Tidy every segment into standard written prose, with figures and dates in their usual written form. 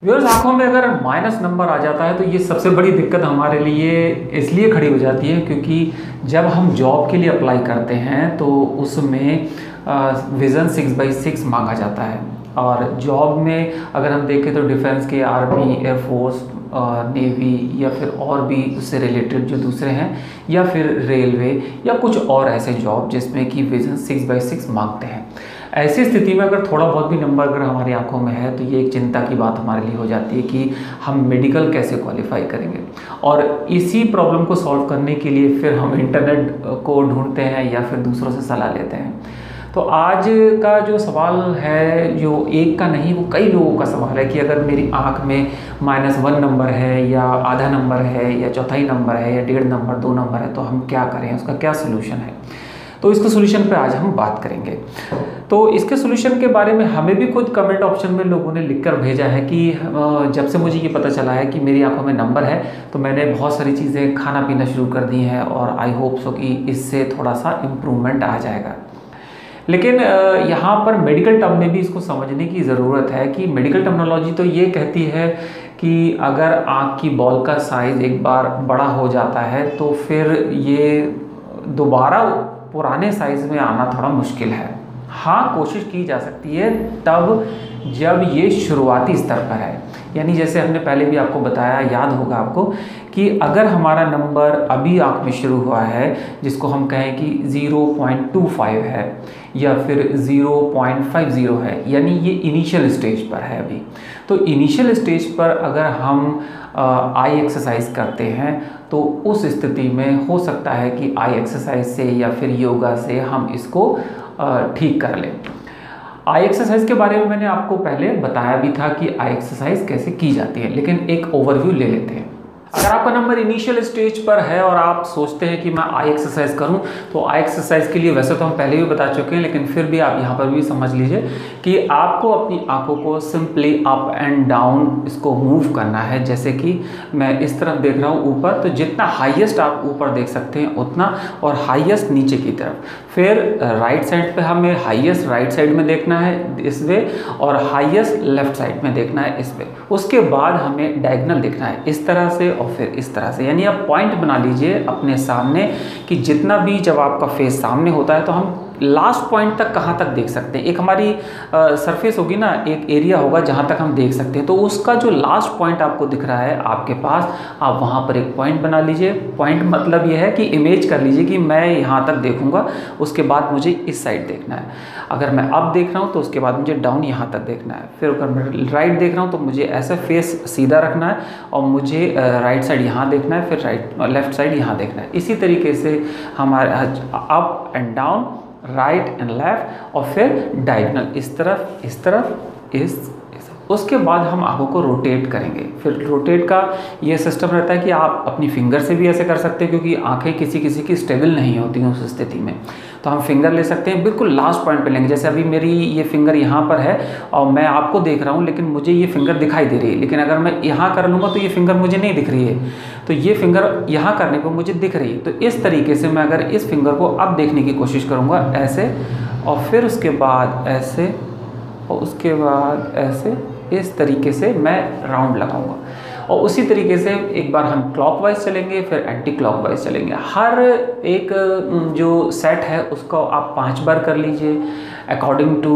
Viewers, आंखों में अगर माइनस नंबर आ जाता है तो ये सबसे बड़ी दिक्कत हमारे लिए इसलिए खड़ी हो जाती है क्योंकि जब हम जॉब के लिए अप्लाई करते हैं तो उसमें विज़न 6/6 मांगा जाता है। और जॉब में अगर हम देखें तो डिफेंस के आर्मी, एयरफोर्स, नेवी या फिर और भी उससे रिलेटेड जो दूसरे हैं, या फिर रेलवे या कुछ और ऐसे जॉब जिसमें कि विज़न 6/6 मांगते हैं। ऐसी स्थिति में अगर थोड़ा बहुत भी नंबर अगर हमारी आंखों में है तो ये एक चिंता की बात हमारे लिए हो जाती है कि हम मेडिकल कैसे क्वालिफाई करेंगे। और इसी प्रॉब्लम को सॉल्व करने के लिए फिर हम इंटरनेट को ढूंढते हैं या फिर दूसरों से सलाह लेते हैं। तो आज का जो सवाल है, जो एक का नहीं वो कई लोगों का सवाल है कि अगर मेरी आंख में -1 नंबर है या आधा नंबर है या चौथाई नंबर है या 1.5 नंबर, 2 नंबर है तो हम क्या करें, उसका क्या सोल्यूशन है। तो इसके सोल्यूशन पे आज हम बात करेंगे। तो इसके सोल्यूशन के बारे में हमें भी खुद कमेंट ऑप्शन में लोगों ने लिखकर भेजा है कि जब से मुझे ये पता चला है कि मेरी आंखों में नंबर है तो मैंने बहुत सारी चीज़ें खाना पीना शुरू कर दी हैं और आई होप सो कि इससे थोड़ा सा इम्प्रूवमेंट आ जाएगा। लेकिन यहाँ पर मेडिकल टर्म में भी इसको समझने की ज़रूरत है कि मेडिकल टर्मिनोलॉजी तो ये कहती है कि अगर आँख की बॉल का साइज़ एक बार बड़ा हो जाता है तो फिर ये दोबारा पुराने साइज़ में आना थोड़ा मुश्किल है। हाँ, कोशिश की जा सकती है तब जब ये शुरुआती स्तर पर है। यानी जैसे हमने पहले भी आपको बताया, याद होगा आपको, कि अगर हमारा नंबर अभी आँख में शुरू हुआ है जिसको हम कहें कि 0.25 है या फिर 0.50 है, यानी ये इनिशियल स्टेज पर है अभी। तो इनिशियल स्टेज पर अगर हम आई एक्सरसाइज करते हैं तो उस स्थिति में हो सकता है कि आई एक्सरसाइज से या फिर योगा से हम इसको ठीक कर लें। आई एक्सरसाइज के बारे में मैंने आपको पहले बताया भी था कि आई एक्सरसाइज कैसे की जाती है, लेकिन एक ओवरव्यू ले लेते हैं। अगर आपका नंबर इनिशियल स्टेज पर है और आप सोचते हैं कि मैं आई एक्सरसाइज करूं, तो आई एक्सरसाइज के लिए वैसे तो हम पहले भी बता चुके हैं, लेकिन फिर भी आप यहां पर भी समझ लीजिए कि आपको अपनी आंखों को सिंपली अप एंड डाउन इसको मूव करना है। जैसे कि मैं इस तरफ देख रहा हूं ऊपर, तो जितना हाईएस्ट आप ऊपर देख सकते हैं उतना, और हाईएस्ट नीचे की तरफ। फिर राइट साइड पे हमें हाईएस्ट राइट साइड में देखना है इस वे, और हाईएस्ट लेफ्ट साइड में देखना है इस वे। उसके बाद हमें डायगोनल देखना है इस तरह से और फिर इस तरह से। यानी आप पॉइंट बना लीजिए अपने सामने कि जितना भी, जब आपका फेस सामने होता है तो हम लास्ट पॉइंट तक कहाँ तक देख सकते हैं। एक हमारी सरफेस होगी ना, एक एरिया होगा जहाँ तक हम देख सकते हैं, तो उसका जो लास्ट पॉइंट आपको दिख रहा है आपके पास, आप वहाँ पर एक पॉइंट बना लीजिए। पॉइंट मतलब ये है कि इमेज कर लीजिए कि मैं यहाँ तक देखूँगा, उसके बाद मुझे इस साइड देखना है। अगर मैं अप देख रहा हूँ तो उसके बाद मुझे डाउन यहाँ तक देखना है। फिर अगर मैं राइट देख रहा हूँ तो मुझे ऐसे फेस सीधा रखना है और मुझे राइट साइड यहाँ देखना है, फिर लेफ्ट साइड यहाँ देखना है। इसी तरीके से हमारे up and down, right and left, और फिर डायगोनल इस तरफ, इस तरफ, इस। उसके बाद हम आंखों को रोटेट करेंगे। फिर रोटेट का ये सिस्टम रहता है कि आप अपनी फिंगर से भी ऐसे कर सकते हैं, क्योंकि आंखें किसी किसी की स्टेबल नहीं होती हैं उस स्थिति में। तो हम फिंगर ले सकते हैं, बिल्कुल लास्ट पॉइंट पे लेंगे। जैसे अभी मेरी ये फिंगर यहाँ पर है और मैं आपको देख रहा हूँ, लेकिन मुझे ये फिंगर दिखाई दे रही है, लेकिन अगर मैं यहाँ कर लूँगा तो ये फिंगर मुझे नहीं दिख रही है। तो ये फिंगर यहाँ करने पर मुझे दिख रही है। तो इस तरीके से मैं अगर इस फिंगर को अब देखने की कोशिश करूँगा ऐसे, और फिर उसके बाद ऐसे, और उसके बाद ऐसे, इस तरीके से मैं राउंड लगाऊंगा। और उसी तरीके से एक बार हम क्लॉकवाइज चलेंगे, फिर एंटी क्लॉकवाइज चलेंगे। हर एक जो सेट है उसको आप 5 बार कर लीजिए अकॉर्डिंग टू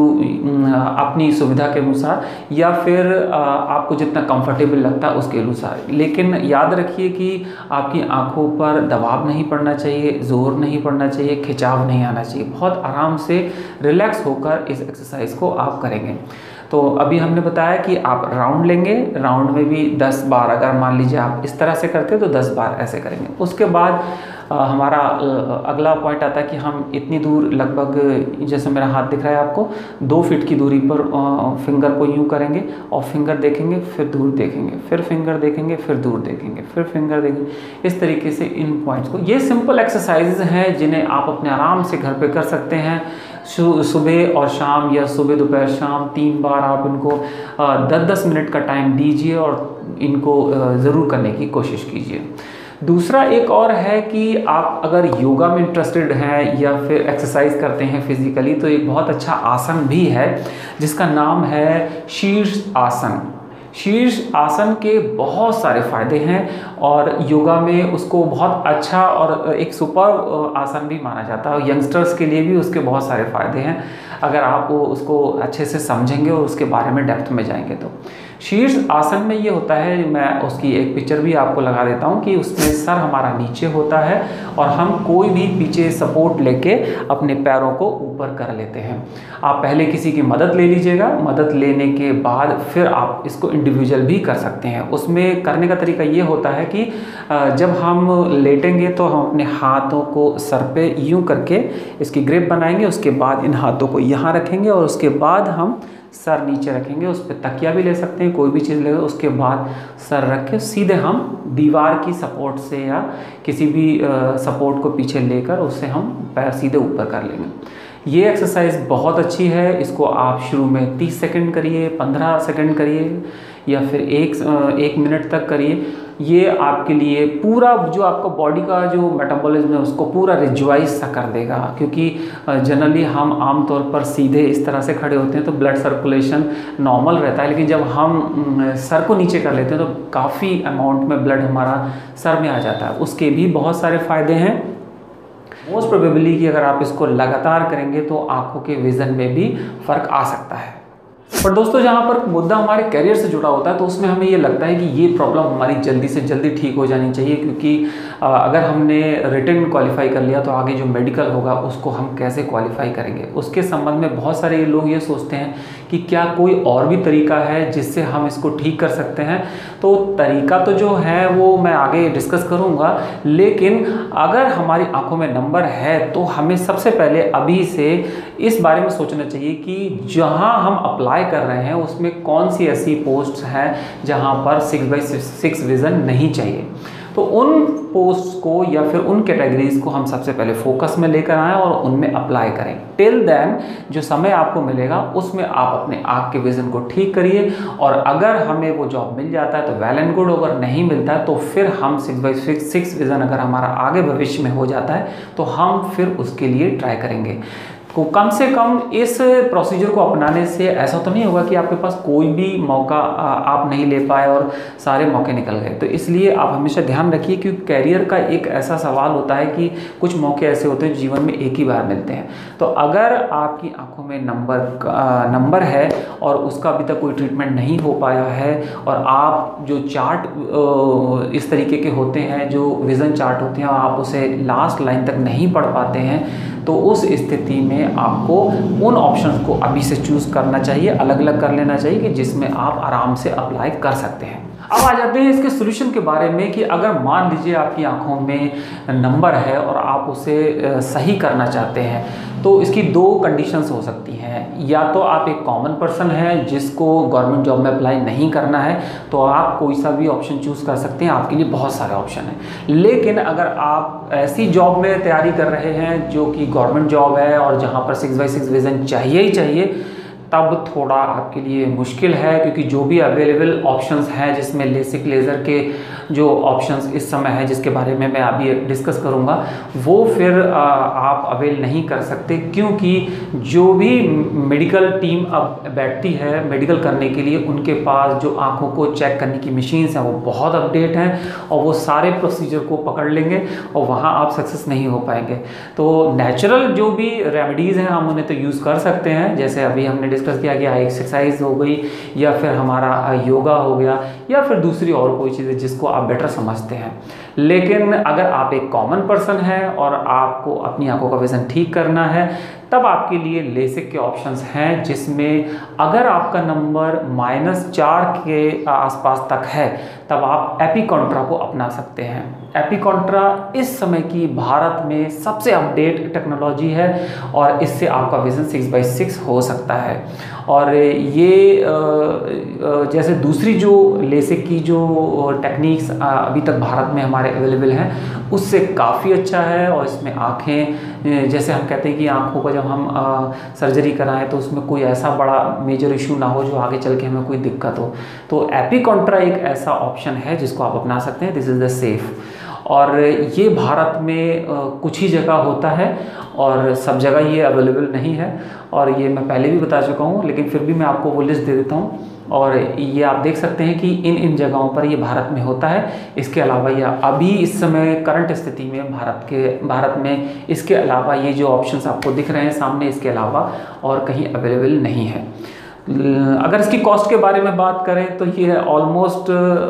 अपनी सुविधा के अनुसार, या फिर आपको जितना कंफर्टेबल लगता है उसके अनुसार। लेकिन याद रखिए कि आपकी आंखों पर दबाव नहीं पड़ना चाहिए, जोर नहीं पड़ना चाहिए, खिंचाव नहीं आना चाहिए। बहुत आराम से रिलैक्स होकर इस एक्सरसाइज को आप करेंगे। तो अभी हमने बताया कि आप राउंड लेंगे, राउंड में भी 10 बार, अगर मान लीजिए आप इस तरह से करते हैं तो 10 बार ऐसे करेंगे। उसके बाद हमारा अगला पॉइंट आता है कि हम इतनी दूर, लगभग जैसे मेरा हाथ दिख रहा है आपको, 2 फीट की दूरी पर फिंगर को यूँ करेंगे और फिंगर देखेंगे, फिर दूर देखेंगे, फिर फिंगर देखेंगे, फिर दूर देखेंगे, फिर फिंगर देखेंगे। इस तरीके से इन पॉइंट्स को, ये सिंपल एक्सरसाइज हैं जिन्हें आप अपने आराम से घर पे कर सकते हैं। सुबह और शाम, या सुबह दोपहर शाम 3 बार आप इनको 10-10 मिनट का टाइम दीजिए और इनको ज़रूर करने की कोशिश कीजिए। दूसरा एक और है कि आप अगर योगा में इंटरेस्टेड हैं या फिर एक्सरसाइज करते हैं फिजिकली, तो एक बहुत अच्छा आसन भी है जिसका नाम है शीर्ष आसन। शीर्ष आसन के बहुत सारे फायदे हैं और योगा में उसको बहुत अच्छा और एक सुपर आसन भी माना जाता है और यंगस्टर्स के लिए भी उसके बहुत सारे फायदे हैं अगर आप उसको अच्छे से समझेंगे और उसके बारे में डेप्थ में जाएंगे तो। शीर्ष आसन में ये होता है, मैं उसकी एक पिक्चर भी आपको लगा देता हूँ कि उसमें सर हमारा नीचे होता है और हम कोई भी पीछे सपोर्ट लेके अपने पैरों को ऊपर कर लेते हैं। आप पहले किसी की मदद ले लीजिएगा, मदद लेने के बाद फिर आप इसको इंडिविजुअल भी कर सकते हैं। उसमें करने का तरीका ये होता है कि जब हम लेटेंगे तो हम अपने हाथों को सर पे यूं करके इसकी ग्रिप बनाएंगे, उसके बाद इन हाथों को यहाँ रखेंगे और उसके बाद हम सर नीचे रखेंगे, उस पर तकिया भी ले सकते हैं, कोई भी चीज़ ले, उसके बाद सर रख के सीधे हम दीवार की सपोर्ट से या किसी भी सपोर्ट को पीछे लेकर उससे हम पैर सीधे ऊपर कर लेंगे। ये एक्सरसाइज बहुत अच्छी है, इसको आप शुरू में 30 सेकंड करिए, 15 सेकंड करिए या फिर एक मिनट तक करिए। ये आपके लिए पूरा जो आपका बॉडी का जो मेटाबॉलिज्म है उसको पूरा रिजुवाइज सा कर देगा, क्योंकि जनरली हम आमतौर पर सीधे इस तरह से खड़े होते हैं तो ब्लड सर्कुलेशन नॉर्मल रहता है, लेकिन जब हम सर को नीचे कर लेते हैं तो काफ़ी अमाउंट में ब्लड हमारा सर में आ जाता है। उसके भी बहुत सारे फ़ायदे हैं। मोस्ट प्रोबेबली कि अगर आप इसको लगातार करेंगे तो आँखों के विज़न में भी फ़र्क आ सकता है। पर दोस्तों, जहाँ पर मुद्दा हमारे करियर से जुड़ा होता है तो उसमें हमें ये लगता है कि ये प्रॉब्लम हमारी जल्दी से जल्दी ठीक हो जानी चाहिए, क्योंकि अगर हमने रिटन क्वालिफाई कर लिया तो आगे जो मेडिकल होगा उसको हम कैसे क्वालिफाई करेंगे। उसके संबंध में बहुत सारे लोग ये सोचते हैं कि क्या कोई और भी तरीका है जिससे हम इसको ठीक कर सकते हैं। तो तरीका तो जो है वो मैं आगे डिस्कस करूँगा, लेकिन अगर हमारी आँखों में नंबर है तो हमें सबसे पहले अभी से इस बारे में सोचना चाहिए कि जहाँ हम अप्लाई कर रहे हैं उसमें कौन सी ऐसी पोस्ट हैं जहां पर 6x6 विज़न नहीं चाहिए। तो उन पोस्ट को या फिर उन कैटेगरीज को हम सबसे पहले फोकस में लेकर आएँ और उनमें अप्लाई करें। टिल देन जो समय आपको मिलेगा उसमें आप अपने आँख के विज़न को ठीक करिए, और अगर हमें वो जॉब मिल जाता है तो वेल एंड गुड, अगर नहीं मिलता है तो फिर हम 6x6 विज़न अगर हमारा आगे भविष्य में हो जाता है तो हम फिर उसके लिए ट्राई करेंगे। तो कम से कम इस प्रोसीजर को अपनाने से ऐसा तो नहीं होगा कि आपके पास कोई भी मौका आप नहीं ले पाए और सारे मौके निकल गए। तो इसलिए आप हमेशा ध्यान रखिए कि कैरियर का एक ऐसा सवाल होता है कि कुछ मौके ऐसे होते हैं जीवन में एक ही बार मिलते हैं। तो अगर आपकी आंखों में नंबर है और उसका अभी तक कोई ट्रीटमेंट नहीं हो पाया है और आप जो चार्ट इस तरीके के होते हैं, जो विज़न चार्ट होते हैं, आप उसे लास्ट लाइन तक नहीं पढ़ पाते हैं, तो उस स्थिति में आपको उन ऑप्शंस को अभी से चूज़ करना चाहिए, अलग अलग कर लेना चाहिए कि जिसमें आप आराम से अप्लाई कर सकते हैं। अब आ जाते हैं इसके सोल्यूशन के बारे में कि अगर मान लीजिए आपकी आंखों में नंबर है और आप उसे सही करना चाहते हैं तो इसकी दो कंडीशंस हो सकती हैं। या तो आप एक कॉमन पर्सन है जिसको गवर्नमेंट जॉब में अप्लाई नहीं करना है तो आप कोई सा भी ऑप्शन चूज़ कर सकते हैं, आपके लिए बहुत सारे ऑप्शन हैं। लेकिन अगर आप ऐसी जॉब में तैयारी कर रहे हैं जो कि गवर्नमेंट जॉब है और जहाँ पर 6x6 विज़न चाहिए ही चाहिए, तब थोड़ा आपके लिए मुश्किल है, क्योंकि जो भी अवेलेबल ऑप्शंस हैं जिसमें लेसिक लेज़र के जो ऑप्शंस इस समय है जिसके बारे में मैं अभी डिस्कस करूंगा, वो फिर आप अवेल नहीं कर सकते, क्योंकि जो भी मेडिकल टीम अब बैठती है मेडिकल करने के लिए, उनके पास जो आंखों को चेक करने की मशीन्स हैं वो बहुत अपडेट हैं और वो सारे प्रोसीजर को पकड़ लेंगे और वहाँ आप सक्सेस नहीं हो पाएंगे। तो नेचुरल जो भी रेमेडीज़ हैं हम उन्हें तो यूज़ कर सकते हैं, जैसे अभी हमने डिस्कस किया कि एक्सरसाइज हो गई या फिर हमारा योगा हो गया या फिर दूसरी और कोई चीज़ जिसको आप बेटर समझते हैं। लेकिन अगर आप एक कॉमन पर्सन हैं और आपको अपनी आंखों का विज़न ठीक करना है, तब आपके लिए लेसिक के ऑप्शंस हैं, जिसमें अगर आपका नंबर -4 के आसपास तक है तब आप एपिकॉन्ट्रा को अपना सकते हैं। एपिकॉन्ट्रा इस समय की भारत में सबसे अपडेट टेक्नोलॉजी है और इससे आपका विज़न 6x6 हो सकता है। और ये जैसे दूसरी जो लेसिक की जो टेक्निक्स अभी तक भारत में हमारे अवेलेबल हैं उससे काफ़ी अच्छा है। और इसमें आँखें, जैसे हम कहते हैं कि आँखों का जब हम सर्जरी कराएं तो उसमें कोई ऐसा बड़ा मेजर इशू ना हो जो आगे चल के हमें कोई दिक्कत हो, तो एपिकॉन्ट्रा एक ऐसा ऑप्शन है जिसको आप अपना सकते हैं। दिस इज़ द सेफ, और ये भारत में कुछ ही जगह होता है और सब जगह ये अवेलेबल नहीं है, और ये मैं पहले भी बता चुका हूँ, लेकिन फिर भी मैं आपको वो लिस्ट दे देता हूँ। और ये आप देख सकते हैं कि इन जगहों पर ये भारत में होता है। इसके अलावा ये अभी इस समय करंट स्थिति में भारत में इसके अलावा ये जो ऑप्शंस आपको दिख रहे हैं सामने, इसके अलावा और कहीं अवेलेबल नहीं है। अगर इसकी कॉस्ट के बारे में बात करें तो ये ऑलमोस्ट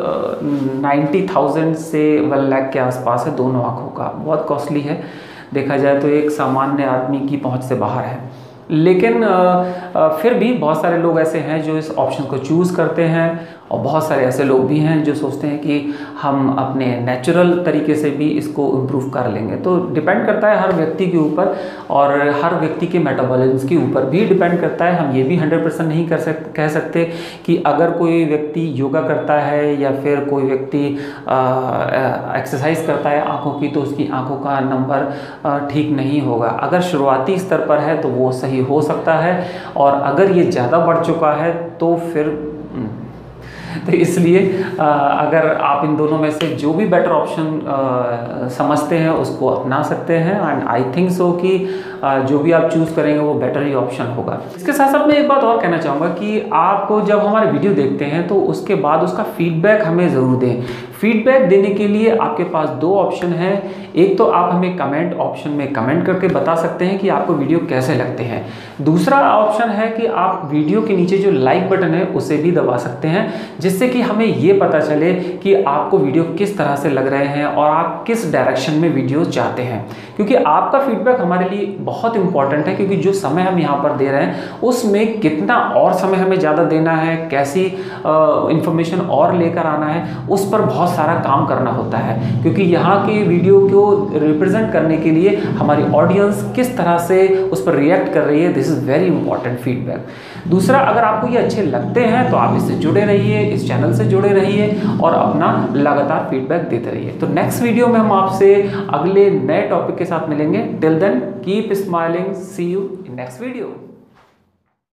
90,000 से 1 लाख के आसपास है दोनों आँखों का। बहुत कॉस्टली है, देखा जाए तो एक सामान्य आदमी की पहुंच से बाहर है। लेकिन फिर भी बहुत सारे लोग ऐसे हैं जो इस ऑप्शन को चूज़ करते हैं, और बहुत सारे ऐसे लोग भी हैं जो सोचते हैं कि हम अपने नेचुरल तरीके से भी इसको इम्प्रूव कर लेंगे। तो डिपेंड करता है हर व्यक्ति के ऊपर, और हर व्यक्ति के मेटाबॉलिज्म के ऊपर भी डिपेंड करता है। हम ये भी 100% नहीं कह सकते कि अगर कोई व्यक्ति योगा करता है या फिर कोई व्यक्ति एक्सरसाइज करता है आँखों की, तो उसकी आँखों का नंबर ठीक नहीं होगा। अगर शुरुआती स्तर पर है तो वो सही हो सकता है, और अगर ये ज़्यादा बढ़ चुका है तो फिर तो इसलिए अगर आप इन दोनों में से जो भी बेटर ऑप्शन समझते हैं उसको अपना सकते हैं, एंड आई थिंक सो कि जो भी आप चूज़ करेंगे वो बेटर ही ऑप्शन होगा। इसके साथ साथ मैं एक बात और कहना चाहूँगा कि आप जब हमारे वीडियो देखते हैं तो उसके बाद उसका फीडबैक हमें ज़रूर दें। फीडबैक देने के लिए आपके पास 2 ऑप्शन हैं। एक तो आप हमें कमेंट ऑप्शन में कमेंट करके बता सकते हैं कि आपको वीडियो कैसे लगते हैं। दूसरा ऑप्शन है कि आप वीडियो के नीचे जो लाइक बटन है उसे भी दबा सकते हैं, जिससे कि हमें ये पता चले कि आपको वीडियो किस तरह से लग रहे हैं और आप किस डायरेक्शन में वीडियो चाहते हैं। क्योंकि आपका फीडबैक हमारे लिए बहुत इंपॉर्टेंट है, क्योंकि जो समय हम यहाँ पर दे रहे हैं उसमें कितना और समय हमें ज़्यादा देना है, कैसी इंफॉर्मेशन और लेकर आना है, उस पर बहुत सारा काम करना होता है। क्योंकि यहाँ की वीडियो को रिप्रेजेंट करने के लिए हमारी ऑडियंस किस तरह से उस पर रिएक्ट कर रही है, this is very important feedback. दूसरा, अगर आपको ये अच्छे लगते हैं तो आप इससे जुड़े रहिए, इस चैनल से जुड़े रहिए और अपना लगातार फीडबैक देते रहिए। तो नेक्स्ट वीडियो में हम आपसे अगले नए टॉपिक के साथ मिलेंगे। Till then keep smiling, see you in next video.